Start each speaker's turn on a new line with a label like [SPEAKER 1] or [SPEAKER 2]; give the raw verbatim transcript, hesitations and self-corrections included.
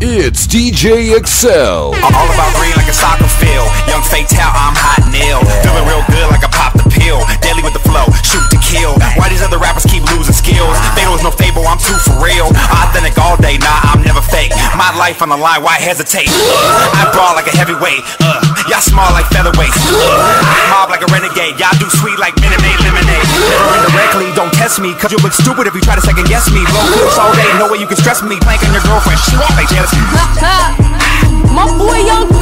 [SPEAKER 1] It's D J Excel.
[SPEAKER 2] All about green like a soccer field. Young Fatal, I'm hot nail. Feeling real good like I popped the pill. Daily with the flow, shoot to kill. Why these other rappers keep losing skills? Fatal is no fable, I'm too for real. Authentic all day, nah, I'm never fake. My life on the line, why hesitate? Uh, I brawl like a heavyweight. Uh, y'all small like featherweights. Uh, I mob like a renegade. Y'all do sweet like Minute Maid lemonade. Or indirectly, don't test me, cause you look stupid if you try to second guess me. Blow clips all day, no way you can stress me. Plank on your girlfriend, she won't like jealousy.
[SPEAKER 3] My boy Young